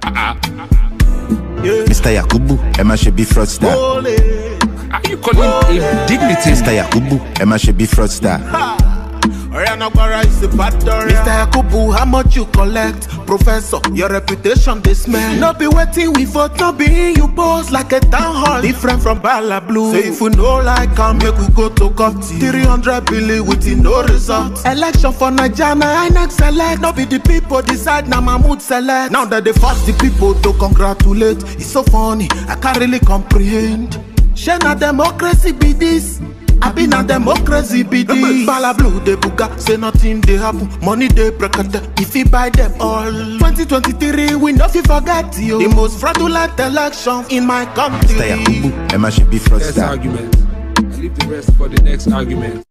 Mr. Yakubu, Emma should be fraudst. Are you calling him dignity? Mr. Yakubu, Emma should be fraudst. Mr. Yakubu, how much you collect? Professor, your reputation they smell. No be waiting we vote, no be you boss like a town hall. Different from Bala Blue. So if you know like can make we go to court. 300 billion with no result. Election for Nigeria, I next select. No be the people decide, now Mahmoud select. Now that they force the people to congratulate. It's so funny, I can't really comprehend. Share na democracy be this. I been a democracy be this. Bala Blue they buga, say nothing they happen. Money they brekete, if you buy them all. 2023 we no fi forget you. The most fraudulent election in my country. Mr. Yakubu, Emma should be fraudst. Next argument. I leave the rest for the next argument.